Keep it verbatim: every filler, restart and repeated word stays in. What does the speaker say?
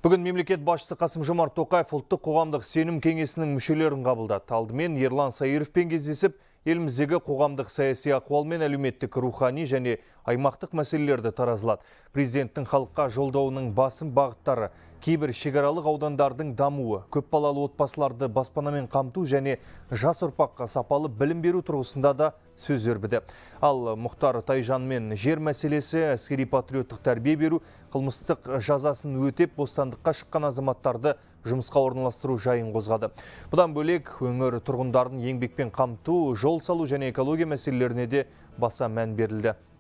Бүгін мемлекет басшысы Қасым-Жомарт Тоқаев ұлттық қоғамдық сенім кеңесінің мүшелерін қабылдады. Алдымен Ерлан Саировпен кездесіп, еліміздегі қоғамдық саяси ахуал мен әлеуметтік рухани және аймақтық мәселелерді таразылады. Президенттің халыққа жолдауының басым бағыттары кейбір шекаралық аудандардың дамуы, көпбалалы отбасыларды баспанамен қамту және жас ұрпаққа сапалы білім беру тұрғысында да сөз өрбіді. Ал Мұхтар Тайжанмен жер мәселесі, әскери патриоттық тәрбие беру, қылмыстық жазасын өтеп бостандыққа шыққан азаматтарды жұмысқа орналастыру жайын қозғады. Бұдан бөлек өңір тұрғындарын еңбекпен қамту, жол салу және экология мәселелеріне де баса мән берілді.